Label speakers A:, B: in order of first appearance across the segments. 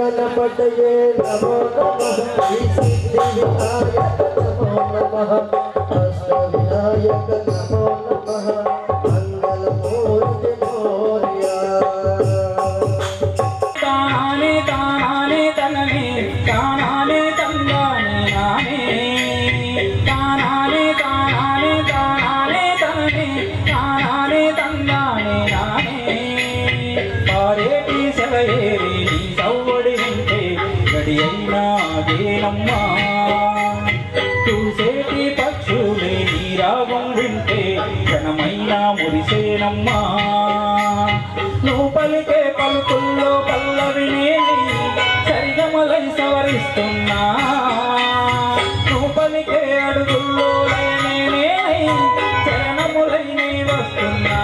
A: गणपतये नमो नमः सिद्धिविनायक नमो नमः अष्टविनायक नमो नमः मंगलमूर्ति मोरया
B: ताने ताने तनने ताने तंगाने नाने ताने ताने ताने तनने ताने तंगाने नाने पारेटी सेवयेरी सौवड़ी विंटे गडियैना गेनम्मा చూసేటి పక్షులే నీ రాగం వింటే క్షణమైనా మురిసేనమ్మా నువ్వు పలికే పలుకుల్లో పల్లవినే సరిగమలై సవరిస్తున్నా నువ్వు పలికే అడుగుల్లో లయనే చరణములై నీ వస్తున్నా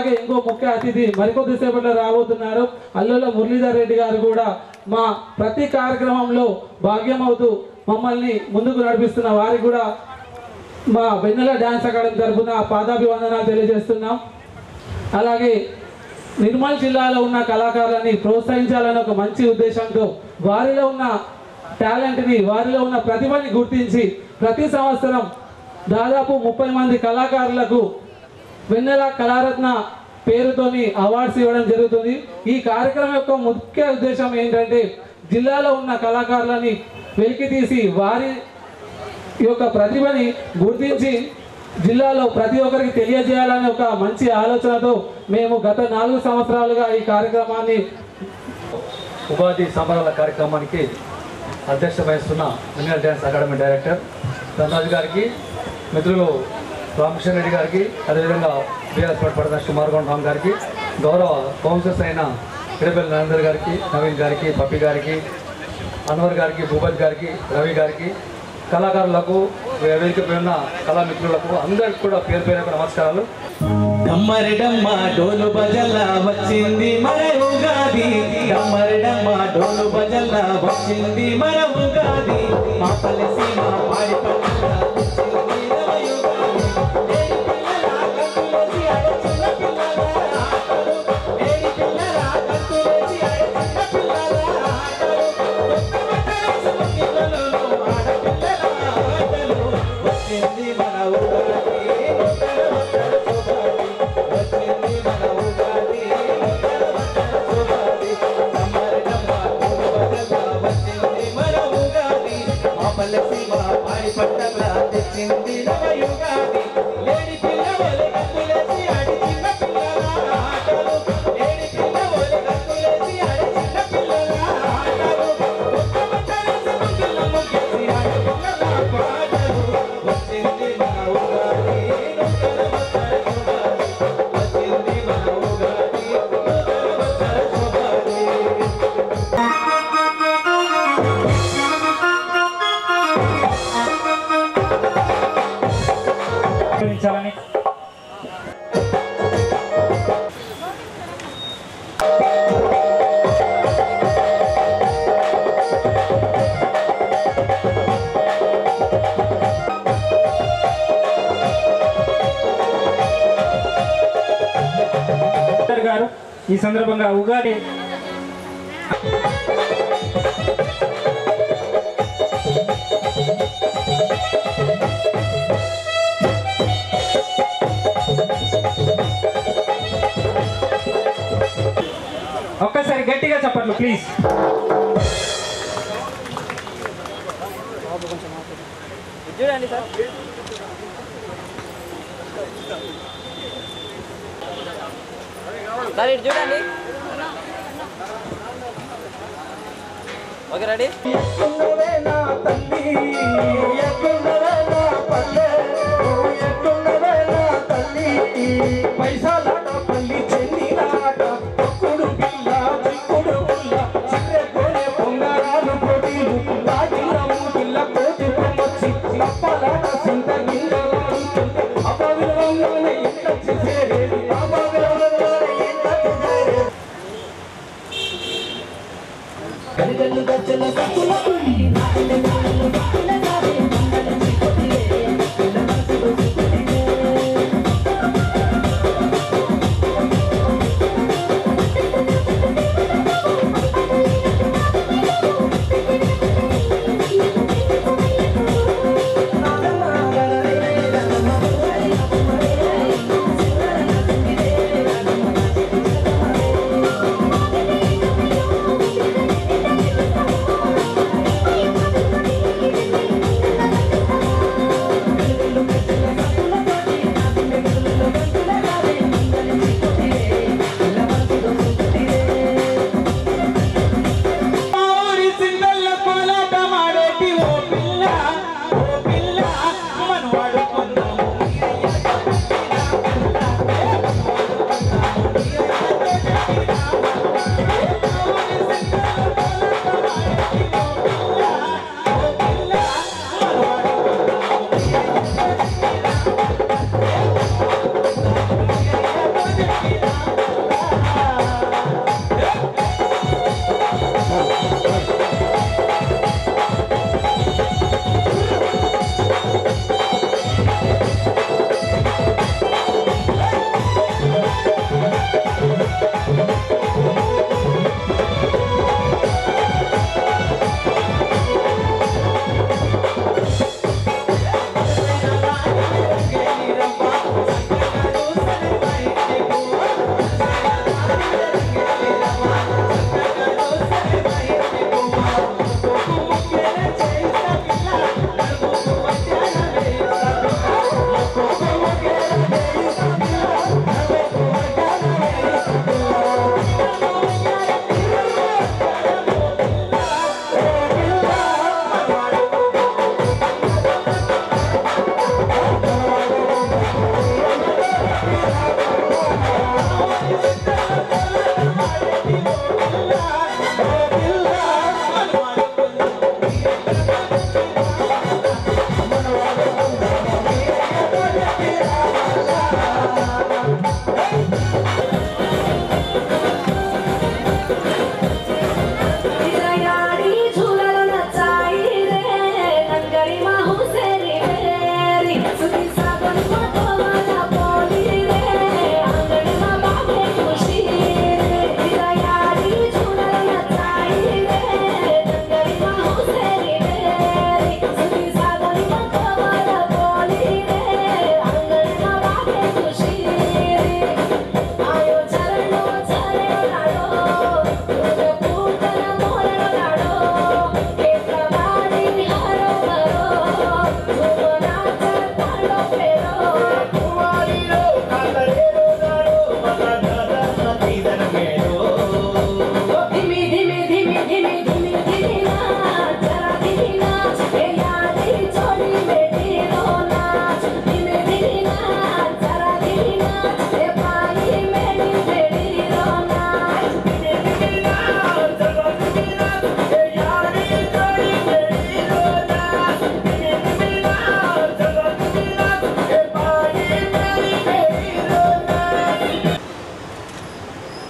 C: అలాగే ఇంకో ముఖ్య అతిథి మరికొద్ది సేపట్లో రాబోతున్నారు. అల్లుల మురళీధర్ రెడ్డి గారు కూడా మా ప్రతి కార్యక్రమంలో భాగ్యమవుతూ మమ్మల్ని ముందుకు నడిపిస్తున్న వారికి కూడా మా వెన్నెల డ్యాన్స్ అకాడమీ తరఫున పాదాభివందనాలు తెలియజేస్తున్నాం. అలాగే నిర్మల్ జిల్లాలో ఉన్న కళాకారులని ప్రోత్సహించాలనే ఒక మంచి ఉద్దేశంతో వారిలో ఉన్న టాలెంట్ని, వారిలో ఉన్న ప్రతిభని గుర్తించి ప్రతి సంవత్సరం దాదాపు 30 మంది కళాకారులకు వెన్నెల కళారత్న పేరుతోని అవార్డ్స్ ఇవ్వడం జరుగుతుంది. ఈ కార్యక్రమం యొక్క ముఖ్య ఉద్దేశం ఏంటంటే జిల్లాలో ఉన్న కళాకారులని వెలికి తీసి వారి యొక్క ప్రతిభని గుర్తించి జిల్లాలో ప్రతి ఒక్కరికి తెలియజేయాలనే ఒక మంచి ఆలోచనతో మేము గత 4 సంవత్సరాలుగా ఈ కార్యక్రమాన్ని
D: ఉపాధి సంబరాల కార్యక్రమానికి అధ్యక్షత వహిస్తున్న Vennela dance academy director Dhanaraju గారికి, మిత్రులు రామకృష్ణ రెడ్డి గారికి, అదేవిధంగా బీఆర్ఎస్ పడదాస్ కుమారగౌడ్ రామ్ గారికి, గౌరవ కౌన్సిలర్స్ అయిన ఇడపల్లి నరేందర్ గారికి, నవీన్ గారికి, పప్పి గారికి, అన్వర్ గారికి, భూపత్ గారికి, రవి గారికి, కళాకారులకు, వేదికపై ఉన్న కళామిత్రులకు అందరికీ కూడా పేరు పేరు నమస్కారాలు.
E: డమ్మరిడమ్మ డోలు బజల్లా వచ్చింది మన ఉగాది, డమ్మరిడమ్మ డోలు బజల్లా వచ్చింది మన ఉగాది, మా పల్లె సీమ పాడి పండుగ వచ్చింది నవ యుగాది. ఏడి పిల్లల గంతులేసి ఆడే చిన్న పిల్లల ఆటలు, ఏడి పిల్లల గంతులేసి ఆడే చిన్న పిల్లల ఆటలు, ఒక్క పిల్లలు ఆడపిల్లల ఆటలు, వచ్చింది మన ఉగాది పాడి పట్టల తెచ్చింది నవ యుగాది. ఏడి పిల్లవోలే గంతులేసి ఆడి చిన్న పిల్లల ఆటలు, ఏడి పిల్లవోలే గంతులేసి ఆడి చిన్న పిల్లల ఆటలు, ఒక్క బట్టలేసి ముగ్గుల ముగ్గేసి ఆడి పిల్లల పాటలు, వచ్చింది మన ఉగాది నూతన వత్సర శుభాది, వచ్చింది మన ఉగాది నూతన వత్సర శుభాది.
B: చాలని గారు ఈ సందర్భంగా ఉగాది ఒక్కసారి గట్టిగా చెప్పండి ప్లీజ్.
F: చూడండి సార్, సార్ ఇటు చూడండి. Okay ready.
E: పైసలాట పల్లి చెందినాట ఒక్కుడు పిల్ల చిక్కుడు పుల్ల చిక్రె కోడే పొంగరాలు పోటీలు రాగిల్ల మూగిల్ల కోటి పొమ్మొచ్చి తప్పలాట సింత గింజలాడుతుంటే అపవిలంగానే ఎంత చేసేది అపవిలంగానే ఎంత చేసేది. గల్గల్లు గచ్చల సక్కుల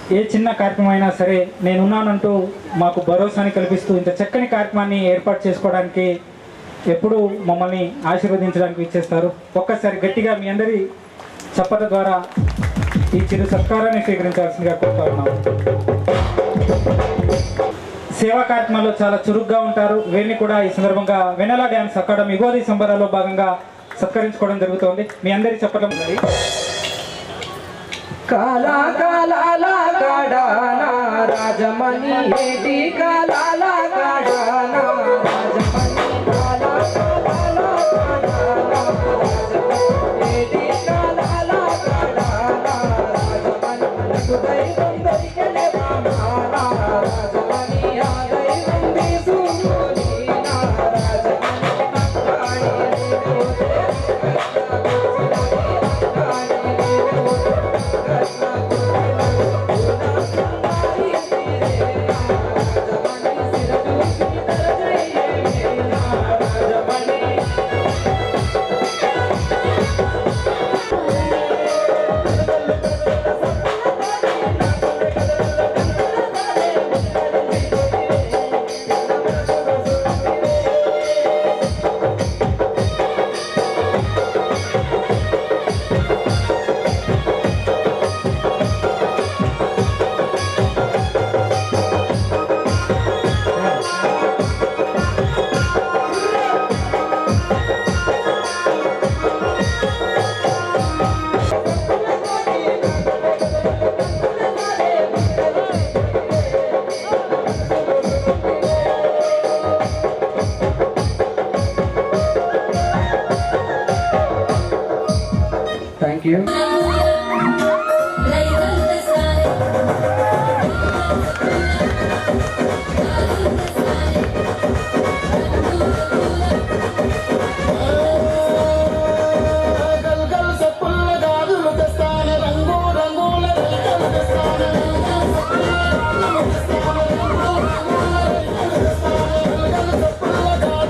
B: ఏ చిన్న కార్యక్రమం అయినా సరే నేనున్నానంటూ మాకు భరోసాని కల్పిస్తూ ఇంత చక్కని కార్యక్రమాన్ని ఏర్పాటు చేసుకోవడానికి ఎప్పుడూ మమ్మల్ని ఆశీర్వదించడానికి ఇచ్చేస్తారు. ఒక్కసారి గట్టిగా మీ అందరి చప్పట్ల ద్వారా ఈ చిరు సత్కారాన్ని స్వీకరించాల్సిందిగా కోరుతా ఉన్నాము. సేవా కార్యక్రమాల్లో చాలా చురుగ్గా ఉంటారు. వీరిని కూడా ఈ సందర్భంగా వెనెలా డ్యాన్స్ అకాడమీ యుగాది సంబరాల్లో భాగంగా సత్కరించుకోవడం జరుగుతోంది. మీ అందరి చప్పట్ల
E: కాలా కాలాల కాడానా రాజమణి ఏటి కాలాల కాడానా రాజమణి కాలా కాలాల కాడానా రాజమణి ఏటి కాలాల కాడానా రాజమణి సుదై సుందరికలే బామానా రాజమణి ఆదై ఉంది సుమోనీనా Rajamani అక్కాని రేవోతే Thank you.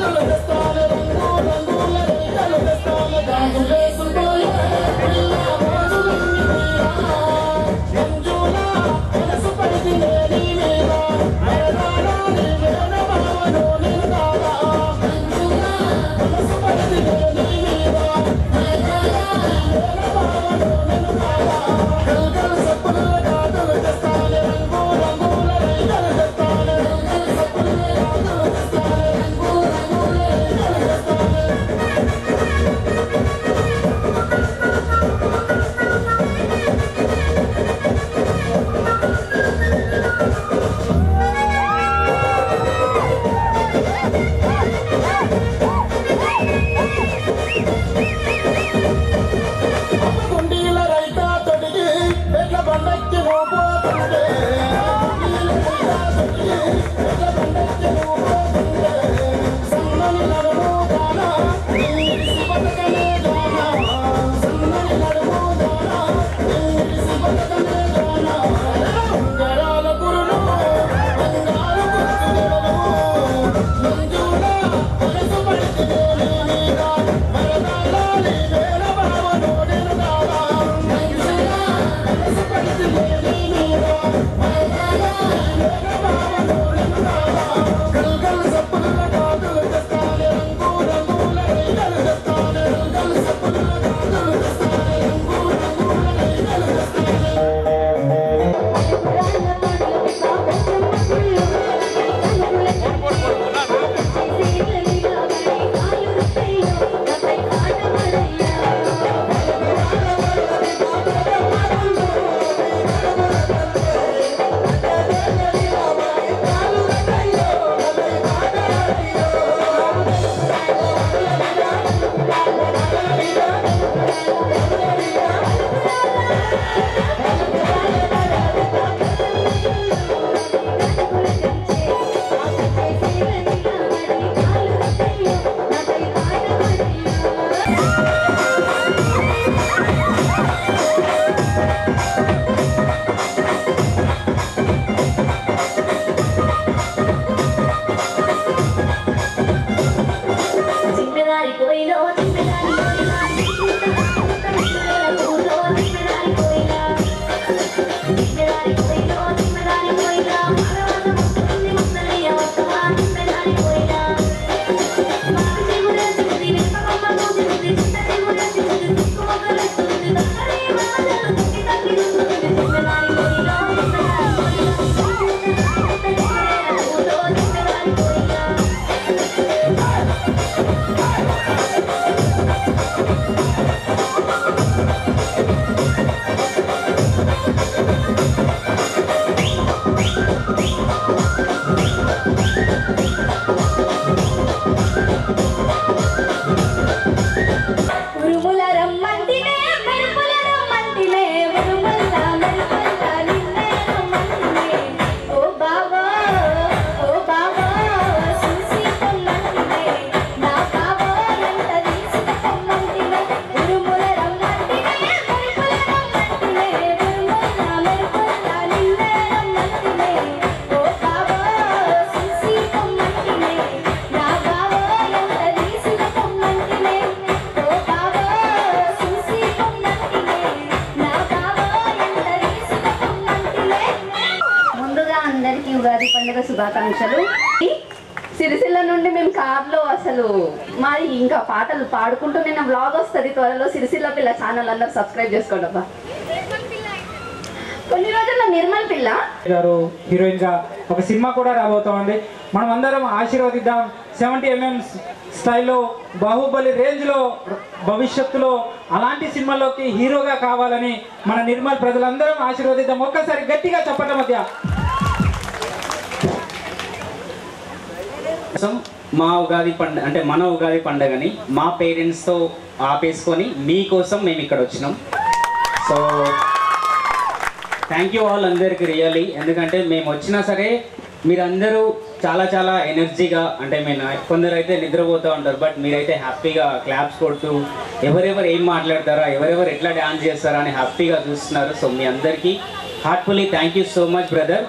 G: Thank you. Ugadi పండుగ శుభాకాంక్షలు. సిరిసిల్ల నుండి మేము కార్లో అసలు మాది ఇంకా పాటలు పాడుకుంటూ నిన్న బ్లాగ్ వస్తుంది త్వరలో. సిరిసిల్ల పిల్ల ఛానల్ అందరూ సబ్స్క్రైబ్ చేసుకోండి అబ్బా. కొన్ని రోజుల్లో నిర్మల్ పిల్ల
B: గారు హీరోయిన్ గా ఒక సినిమా కూడా రాబోతోంది. మనం అందరం ఆశీర్వదిద్దాం. 70mm స్టైల్లో బాహుబలి రేంజ్ లో భవిష్యత్తులో అలాంటి సినిమాల్లోకి హీరోగా కావాలని మన నిర్మల్ ప్రజలందరం ఆశీర్వదిద్దాం. ఒక్కసారి గట్టిగా చెప్పటం మధ్య
H: మా ఉగాది పండుగ అంటే మన ఉగాది పండుగని మా పేరెంట్స్తో ఆపేసుకొని మీకోసం మేము ఇక్కడ వచ్చినాం. సో థ్యాంక్ యూ ఆల్ అందరికి రియల్లీ. ఎందుకంటే మేము వచ్చినా సరే మీరందరూ చాలా చాలా ఎనర్జీగా, అంటే మేము కొందరు అయితే నిద్రపోతూ ఉంటారు, బట్ మీరైతే హ్యాపీగా క్లాప్స్ కొడుతూ ఎవరెవరు ఏం మాట్లాడతారా, ఎవరెవరు ఎట్లా డ్యాన్స్ చేస్తారా అని హ్యాపీగా చూస్తున్నారు. సో మీ అందరికీ heartfully thank you so much brother.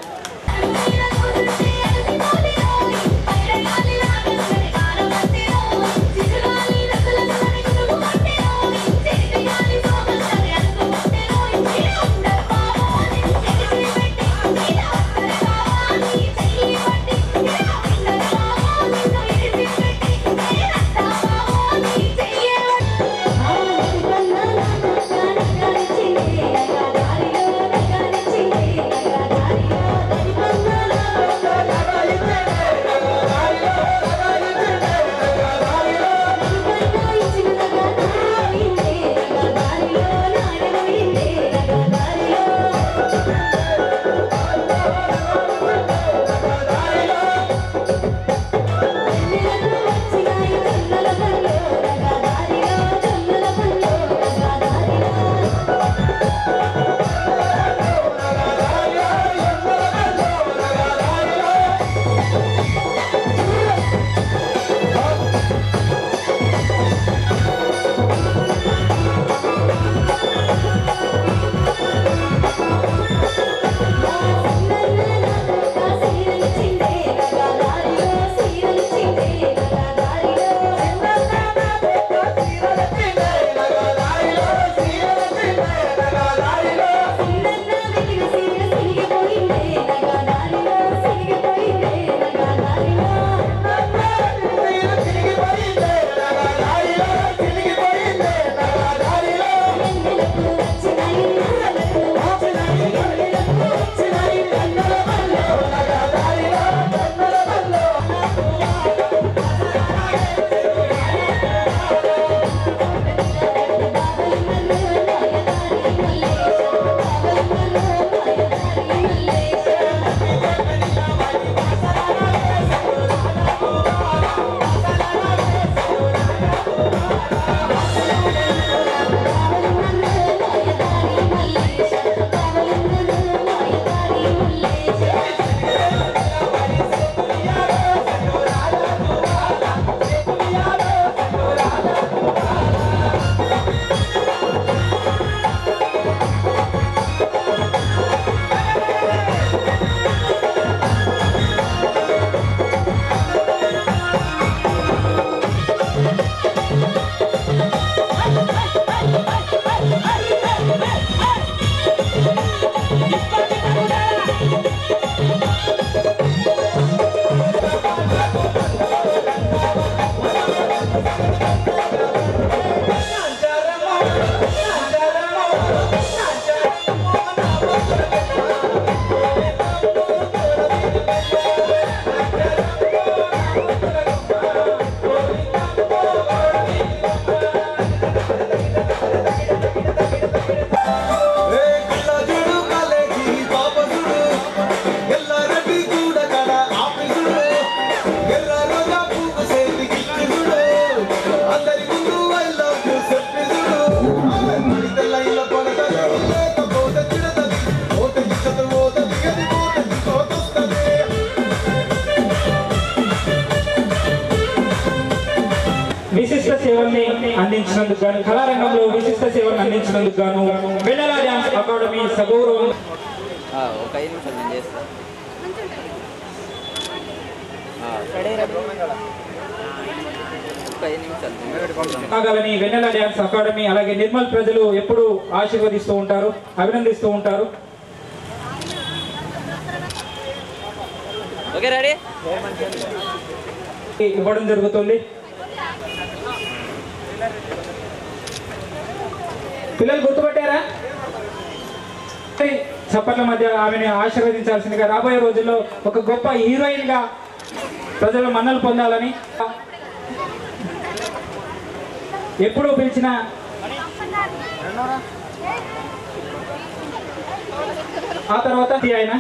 B: అందించినందుకు గాను, కళారంగంలో విశిష్ట సేవలను అందించినందుకు గాను వెన్నెల డ్యాన్స్ అకాడమీ సగౌరవం
F: ఒక 5 నిమిషాలు నేను చేస్తాను.
B: కాగాలని వెన్నెల డ్యాన్స్ అకాడమీ అలాగే నిర్మల్ ప్రజలు ఎప్పుడు ఆశీర్వదిస్తూ ఉంటారు, అభినందిస్తూ ఉంటారు.
F: ఓకే రెడీ
B: ఇవ్వడం జరుగుతుంది. పిల్లలు గుర్తుపట్టారా? చప్పట్ల మధ్య ఆమెను ఆశీర్వదించాల్సిందిగా, రాబోయే రోజుల్లో ఒక గొప్ప హీరోయిన్ గా ప్రజల మన్నలు పొందాలని, ఎప్పుడూ పిలిచిన ఆ తర్వాత ఆయన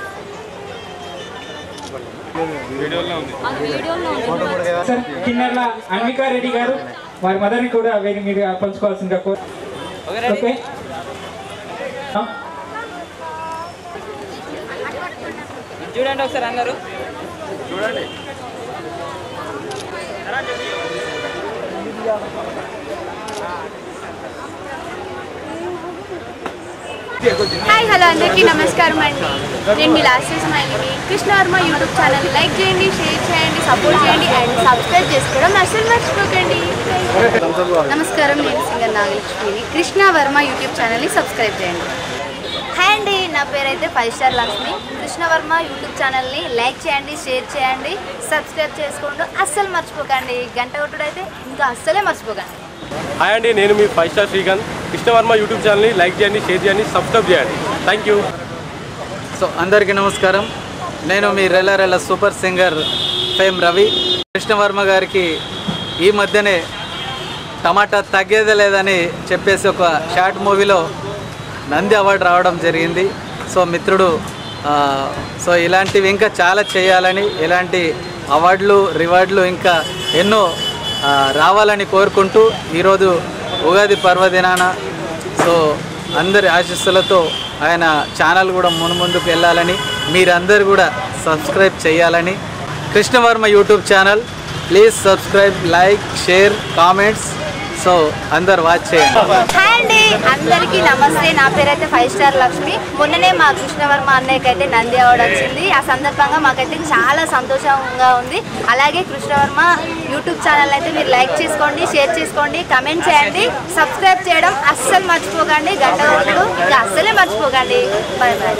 B: సార్ కిన్నెర్ల అన్వికారెడ్డి గారు వారి మదర్ని కూడా వేరే మీరు పంచుకోవాల్సిందిగా కోరు. ఓకే
F: చూడండి ఒకసారి అందరూ చూడండి.
I: హాయ్ హలో అందరికీ నమస్కారం అండి. నేను మీ లాస్ట్ స్మైలీని కృష్ణవర్మ యూట్యూబ్ ఛానల్ లైక్ చేయండి, షేర్ చేయండి, సపోర్ట్ చేయండి అండ్ సబ్స్క్రైబ్ చేసుకోవడం అసలు మర్చిపోకండి. నమస్కారం, నేను సింగర్ నాగలక్ష్మిని. కృష్ణవర్మ యూట్యూబ్ ఛానల్ని సబ్స్క్రైబ్ చేయండి. హాయ్ అండి, నా పేరైతే 5 స్టార్ లక్ష్మి. కృష్ణవర్మ యూట్యూబ్ ఛానల్ని లైక్ చేయండి, షేర్ చేయండి, సబ్స్క్రైబ్ చేసుకోండి అస్సలు మర్చిపోకండి. గంట కొట్టుడైతే ఇంకా అస్సలే మర్చిపోకండి.
J: హాయ్ అండి, నేను మీ 5 స్టార్ శ్రీకాంత్. కృష్ణవర్మ యూట్యూబ్ ఛానల్ని లైక్ చేయండి, షేర్ చేయండి, సబ్స్క్రైబ్ చేయండి. Thank you.
K: సో అందరికీ నమస్కారం. నేను మీ Rella super singer fame Ravi. Krishnavarma గారికి ఈ మధ్యనే టమాటా తగ్గేదే లేదని చెప్పేసి ఒక షార్ట్ మూవీలో నంది అవార్డు రావడం జరిగింది. సో మిత్రుడు సో ఇలాంటివి ఇంకా చాలా చేయాలని, ఇలాంటి అవార్డులు రివార్డులు ఇంకా ఎన్నో రావాలని కోరుకుంటూ ఈరోజు ఉగాది పర్వదినాన సో అందరి ఆశీస్సులతో ఆయన ఛానల్ కూడా ముందుకు వెళ్ళాలని, మీరందరూ కూడా సబ్స్క్రైబ్ చేయాలని. Krishnavarma YouTube channel please subscribe, like, share, comments. So అందరు వాచ్ చేయండి.
I: హాయ్ అండి, అందరికీ నమస్తే. నా పేరైతే 5 స్టార్ లక్ష్మి. మొన్ననే మా కృష్ణవర్మ అన్నయ్యకి అయితే నంది అవార్డు వచ్చింది. ఆ సందర్భంగా మాకైతే చాలా సంతోషంగా ఉంది. అలాగే కృష్ణవర్మ యూట్యూబ్ ఛానల్ అయితే మీరు లైక్ చేసుకోండి, షేర్ చేసుకోండి, కమెంట్ చేయండి, సబ్స్క్రైబ్ చేయడం అస్సలు మర్చిపోకండి. గంట వరకు ఇంకా అస్సలే మర్చిపోకండి. Bye bye.